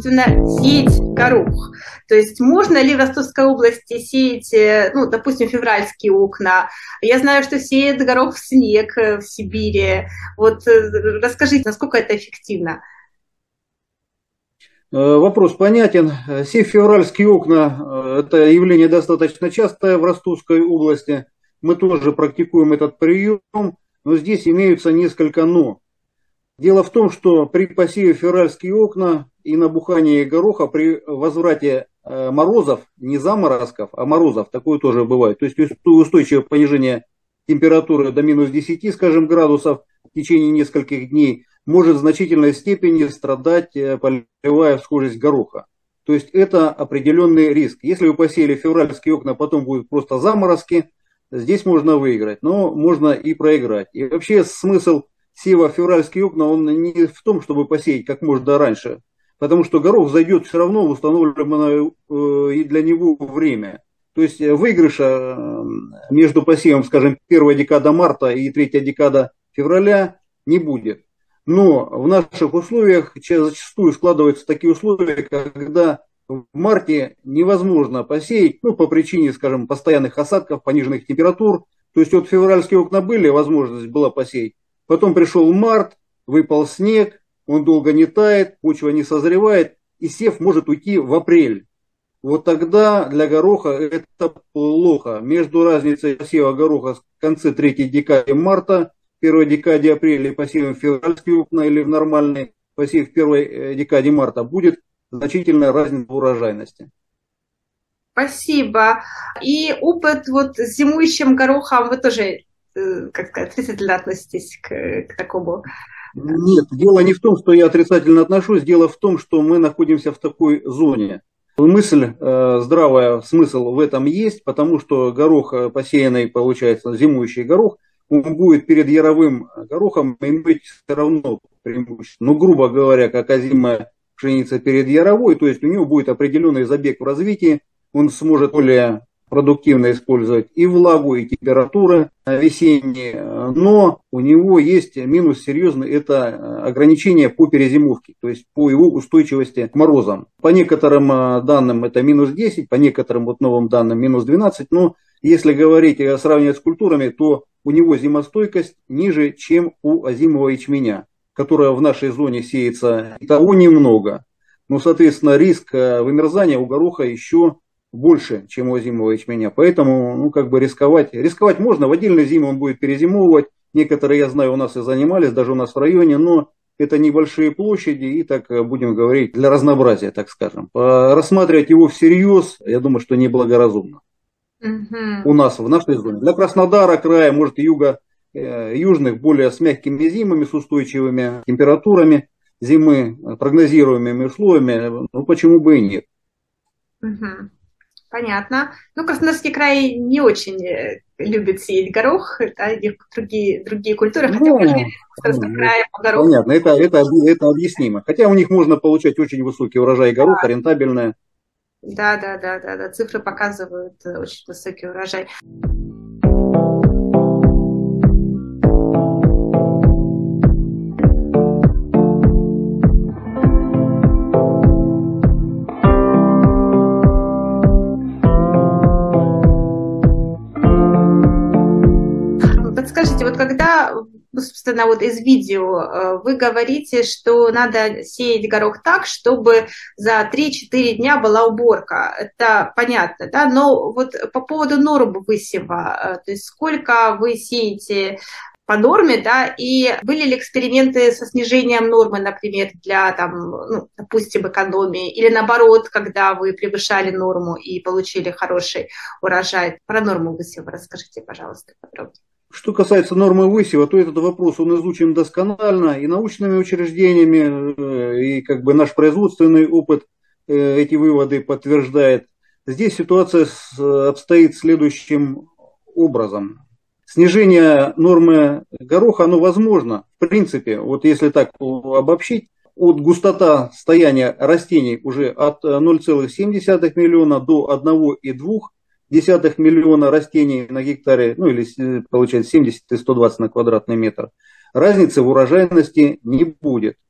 собственно, сеять горох? То есть можно ли в Ростовской области сеять, ну, допустим, февральские окна? Я знаю, что сеют горох в снег в Сибири. Вот расскажите, насколько это эффективно? Вопрос понятен. Сев февральские окна – это явление достаточно частое в Ростовской области. Мы тоже практикуем этот прием, но здесь имеются несколько «но». Дело в том, что при посеве февральские окна и набухании гороха при возврате морозов, не заморозков, а морозов, такое тоже бывает, то есть устойчивое понижение температуры до минус 10, скажем, градусов в течение нескольких дней, может в значительной степени страдать полевая всхожесть гороха. То есть это определенный риск. Если вы посеяли февральские окна, потом будут просто заморозки, здесь можно выиграть, но можно и проиграть. И вообще смысл сева февральские окна, он не в том, чтобы посеять как можно раньше, потому что горох зайдет все равно в установленное для него время. То есть выигрыша между посевом, скажем, первая декада марта и третья декада февраля не будет. Но в наших условиях зачастую складываются такие условия, когда в марте невозможно посеять, ну, по причине, скажем, постоянных осадков, пониженных температур. То есть вот февральские окна были, возможность была посеять. Потом пришел март, выпал снег, он долго не тает, почва не созревает, и сев может уйти в апрель. Вот тогда для гороха это плохо. Между разницей посева гороха в конце третьей декады марта, первой декаде апреля и посевом февральские окна или в нормальной посев в первой декаде марта будет значительная разница в урожайности. Спасибо. И опыт вот с зимующим горохом вы тоже, как сказать, отрицательно относитесь к такому? Нет, дело не в том, что я отрицательно отношусь, дело в том, что мы находимся в такой зоне. Мысль здравая, смысл в этом есть, потому что горох посеянный, получается, зимующий горох, он будет перед яровым горохом иметь все равно преимущество. Ну, грубо говоря, как озимая пшеница перед яровой, то есть у него будет определенный забег в развитии, он сможет более продуктивно использовать и влагу, и температуры весенние, но у него есть минус серьезный, это ограничение по перезимовке, то есть по его устойчивости к морозам. По некоторым данным это минус 10, по некоторым вот новым данным минус 12, но если говорить, сравнивать с культурами, то у него зимостойкость ниже, чем у озимого ячменя, которая в нашей зоне сеется и того немного. Но, соответственно, риск вымерзания у гороха еще больше, чем у озимого ячменя. Поэтому, ну, как бы рисковать. Рисковать можно, в отдельную зиму он будет перезимовывать. Некоторые, я знаю, у нас и занимались, даже у нас в районе, но это небольшие площади, и так будем говорить, для разнообразия, так скажем. Рассматривать его всерьез, я думаю, что неблагоразумно. У нас, в нашей зоне. Для Краснодара края, может, южных, более с мягкими зимами, с устойчивыми температурами зимы, прогнозируемыми условиями, ну, почему бы и нет. Понятно. Ну, Краснодарский край не очень любит сеять горох, да, и другие культуры, хотя Ну, в Краснодарском крае горох. понятно, это объяснимо. Хотя у них можно получать очень высокий урожай гороха, рентабельное. Да, цифры показывают очень высокий урожай. Подскажите, вот когда, собственно, вот из видео вы говорите, что надо сеять горох так, чтобы за 3-4 дня была уборка. Это понятно, да? Но вот по поводу норм высева, то есть сколько вы сеете по норме, да, и были ли эксперименты со снижением нормы, например, для, там, ну, допустим, экономии, или наоборот, когда вы превышали норму и получили хороший урожай? Про норму высева расскажите, пожалуйста, подробнее. Что касается нормы высева, то этот вопрос он изучен досконально и научными учреждениями, и как бы наш производственный опыт эти выводы подтверждает. Здесь ситуация обстоит следующим образом. Снижение нормы гороха, оно возможно. В принципе, вот если так обобщить, от густота стояния растений уже от 0,7 миллиона до 1,2 миллиона растений на гектаре, ну или получается 70 и 120 на квадратный метр, разницы в урожайности не будет.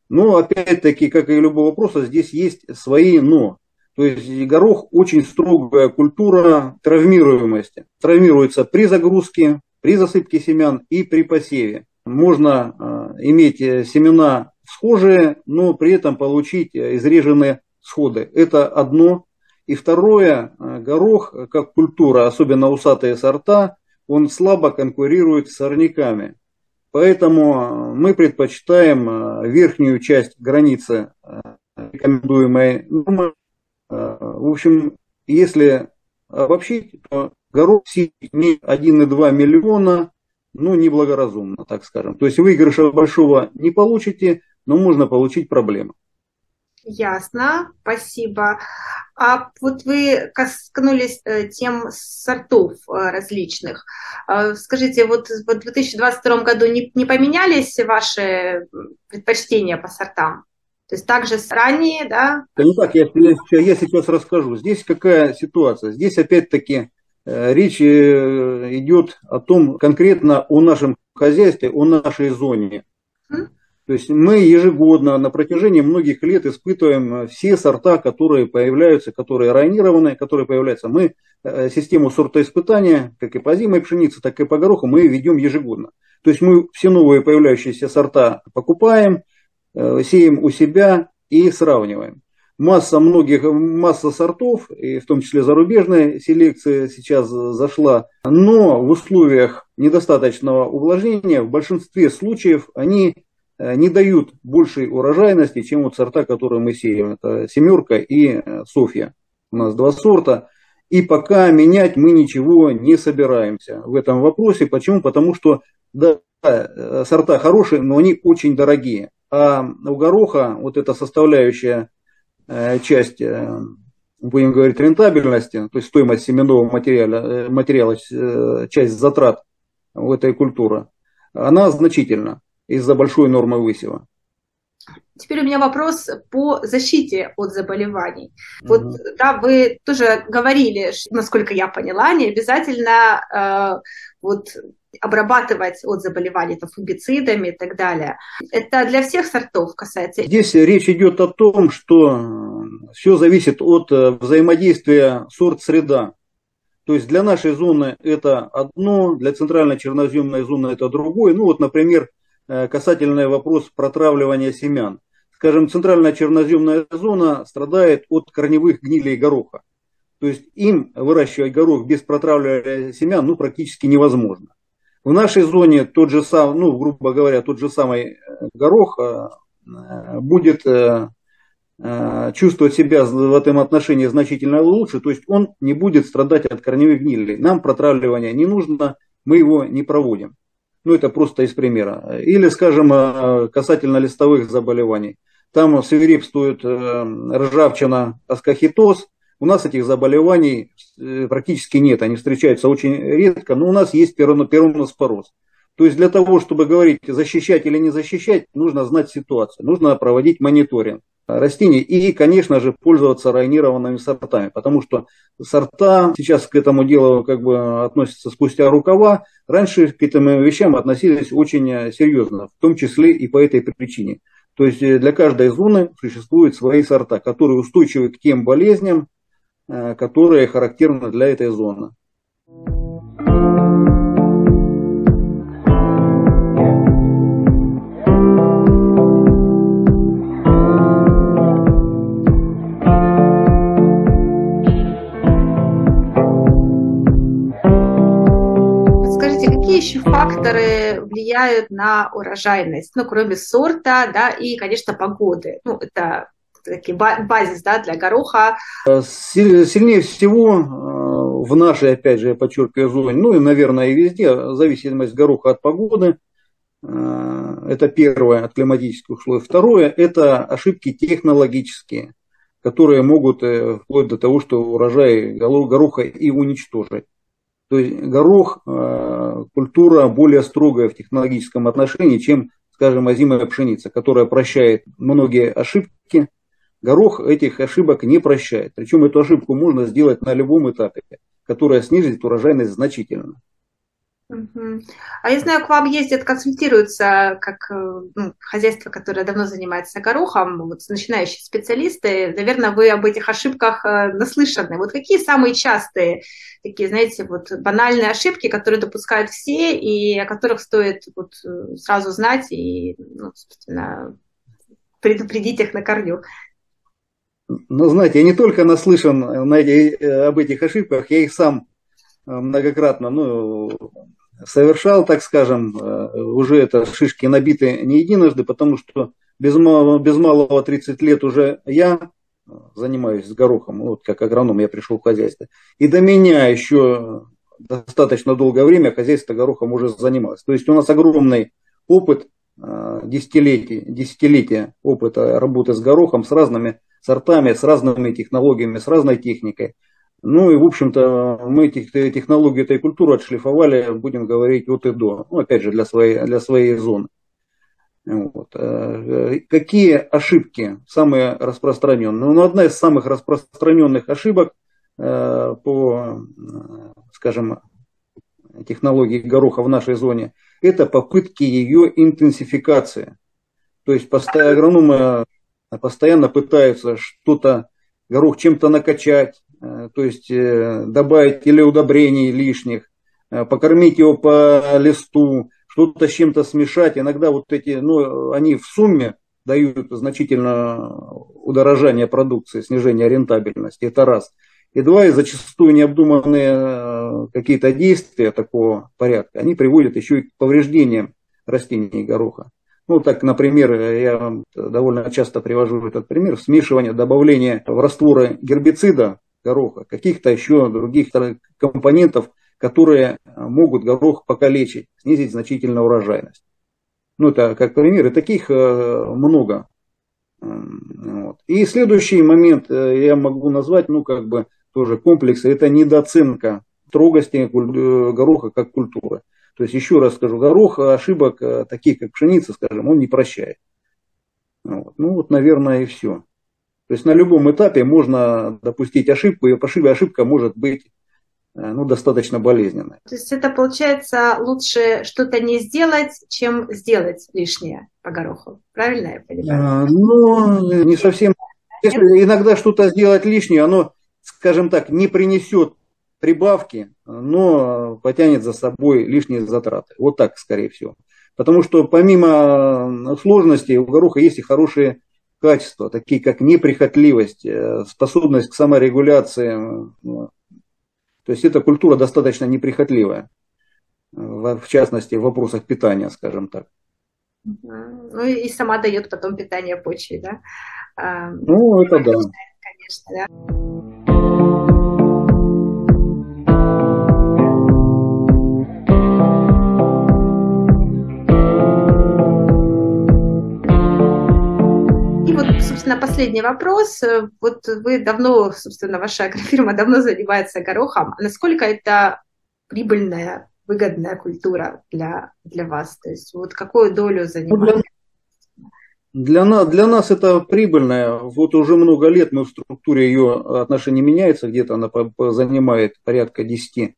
Но опять-таки, как и любого вопроса, здесь есть свои «но». То есть горох очень строгая культура травмируемости. Травмируется при загрузке, при засыпке семян и при посеве. Можно иметь семена схожие, но при этом получить изреженные сходы. Это одно. И второе, горох как культура, особенно усатые сорта, он слабо конкурирует с сорняками. Поэтому мы предпочитаем верхнюю часть границы рекомендуемой нормы. В общем, если обобщить, то горох имеет 1,2 миллиона, ну, неблагоразумно, так скажем. То есть выигрыша большого не получите, но можно получить проблемы. Ясно, спасибо. А вот вы коснулись тем сортов различных. Скажите, вот в 2022 году не поменялись ваши предпочтения по сортам? То есть также ранее, да? Это не так, я сейчас расскажу. Здесь какая ситуация? Здесь опять-таки речь идет о том, конкретно о нашем хозяйстве, о нашей зоне. То есть мы ежегодно на протяжении многих лет испытываем все сорта, которые появляются, которые районированы, которые появляются. Мы систему сортоиспытания, как и по озимой пшенице, так и по гороху, мы ведем ежегодно. То есть мы все новые появляющиеся сорта покупаем, сеем у себя и сравниваем. Масса сортов, и в том числе зарубежная селекция сейчас зашла, но в условиях недостаточного увлажнения в большинстве случаев они не дают большей урожайности, чем вот сорта, которые мы сеем. Это «Семерка» и «Софья». У нас два сорта. И пока менять мы ничего не собираемся в этом вопросе. Почему? Потому что да, сорта хорошие, но они очень дорогие. А у гороха вот эта составляющая часть, будем говорить, рентабельности, то есть стоимость семенного материала, часть затрат в этой культуре, она значительна из-за большой нормы высева. Теперь у меня вопрос по защите от заболеваний. Вот, да, вы тоже говорили, насколько я поняла, не обязательно вот обрабатывать от заболеваний фунгицидами и так далее. Это для всех сортов касается? Здесь речь идет о том, что все зависит от взаимодействия сорт-среда. То есть для нашей зоны это одно, для центральной черноземной зоны это другое. Ну вот, например, касательно вопрос протравливания семян. Скажем, центральная черноземная зона страдает от корневых гнилей гороха. То есть им выращивать горох без протравливания семян ну, практически невозможно. В нашей зоне тот же самый, ну, грубо говоря, тот же самый горох будет чувствовать себя в этом отношении значительно лучше, то есть он не будет страдать от корневых гнилей. Нам протравливание не нужно, мы его не проводим. Ну, это просто из примера. Или, скажем, касательно листовых заболеваний. Там свирепствует ржавчина, аскохитоз. У нас этих заболеваний практически нет, они встречаются очень редко, но у нас есть пероноспороз. То есть для того, чтобы говорить, защищать или не защищать, нужно знать ситуацию, нужно проводить мониторинг растений и, конечно же, пользоваться районированными сортами, потому что сорта сейчас к этому делу как бы относятся спустя рукава. Раньше к этим вещам относились очень серьезно, в том числе и по этой причине. То есть для каждой зоны существуют свои сорта, которые устойчивы к тем болезням, которые характерны для этой зоны. Какие еще факторы влияют на урожайность, ну, кроме сорта, да, и, конечно, погоды. Ну, это такой базис, да, для гороха. Сильнее всего в нашей, опять же, я подчеркиваю, зоне, ну и, наверное, и везде, зависимость гороха от погоды. Это первое, от климатических условий. Второе, это ошибки технологические, которые могут вплоть до того, что урожай гороха и уничтожить. То есть горох культура более строгая в технологическом отношении, чем, скажем, озимая пшеница, которая прощает многие ошибки. Горох этих ошибок не прощает. Причем эту ошибку можно сделать на любом этапе, которая снизит урожайность значительно. Мгм. А я знаю, к вам ездят, консультируются, как ну, хозяйство, которое давно занимается горохом, вот начинающие специалисты. Наверное, вы об этих ошибках наслышаны. Вот какие самые частые такие, знаете, вот банальные ошибки, которые допускают все и о которых стоит вот сразу знать и, ну, собственно, предупредить их на корню? Но знаете, я не только наслышан об этих ошибках, я их сам многократно совершал, так скажем, уже это шишки набиты не единожды, потому что без малого 30 лет уже я занимаюсь с горохом, вот как агроном я пришел в хозяйство. И до меня еще достаточно долгое время хозяйство горохом уже занималось. То есть у нас огромный опыт, десятилетия опыта работы с горохом, с разными сортами, с разными технологиями, с разной техникой. Ну и, в общем-то, мы технологию этой культуры отшлифовали, будем говорить, от и до. Ну, опять же, для своей зоны. Вот. Какие ошибки самые распространенные? Ну, одна из самых распространенных ошибок по, скажем, технологии гороха в нашей зоне, это попытки ее интенсификации. То есть агрономы постоянно пытаются что-то, горох чем-то накачать, то есть добавить или удобрений лишних, покормить его по листу, что-то с чем-то смешать. Иногда вот эти, они в сумме дают значительное удорожание продукции, снижение рентабельности. Это раз. И два, и зачастую необдуманные какие-то действия такого порядка, они приводят еще и к повреждениям растений гороха. Ну, так, например, я довольно часто привожу этот пример, смешивание, добавление в растворы гербицида гороха, каких-то еще других компонентов, которые могут горох покалечить, снизить значительно урожайность. Ну, это как пример, и таких много. Вот. И следующий момент я могу назвать, тоже комплексы, это недооценка строгости гороха как культуры. То есть, еще раз скажу, горох ошибок, таких как пшеница, скажем, он не прощает. Вот. Ну, вот, наверное, и все. То есть, на любом этапе можно допустить ошибку, и ошибка может быть достаточно болезненной. То есть это получается лучше что-то не сделать, чем сделать лишнее по гороху. Правильно я понимаю? Ну, не совсем. Если иногда что-то сделать лишнее, оно, скажем так, не принесет прибавки, но потянет за собой лишние затраты. Вот так, скорее всего. Потому что помимо сложностей у гороха есть и хорошие качества, такие как неприхотливость, способность к саморегуляции. То есть эта культура достаточно неприхотливая, в частности, в вопросах питания, скажем так. Ну и сама дает потом питание почве, да? Ну, это да. Конечно, да. И вот, собственно, последний вопрос. Вот вы давно, собственно, ваша агрофирма давно занимается горохом. А насколько это прибыльная, выгодная культура для вас? То есть вот какую долю занимает? Для нас это прибыльная. Вот уже много лет мы в структуре ее отношения меняются. Где-то она занимает порядка 10,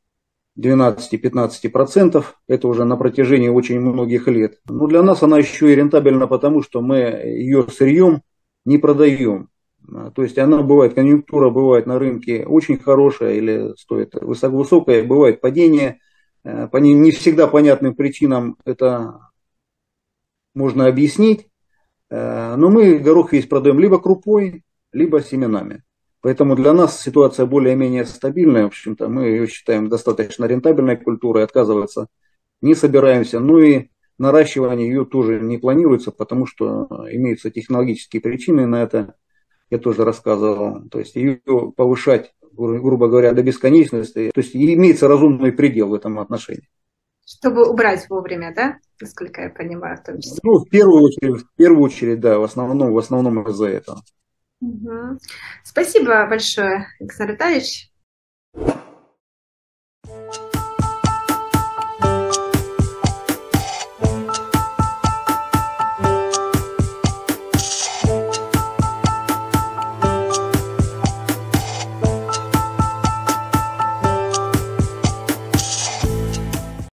12-15%. Это уже на протяжении очень многих лет. Но для нас она еще и рентабельна, потому что мы ее сырьем не продаем. То есть она бывает, конъюнктура бывает на рынке очень хорошая или стоит высокая, бывает падение. По не всегда понятным причинам это можно объяснить. Но мы горох весь продаем либо крупой, либо семенами. Поэтому для нас ситуация более-менее стабильная. В общем-то, мы ее считаем достаточно рентабельной культурой, отказываться не собираемся. Ну и наращивание ее тоже не планируется, потому что имеются технологические причины на это. Я тоже рассказывал. То есть ее повышать, грубо говоря, до бесконечности. То есть имеется разумный предел в этом отношении. Чтобы убрать вовремя, да? Насколько я понимаю, в том числе. Ну, в первую очередь, да, в основном из-за этого. Угу. Спасибо большое, Александр Витальевич.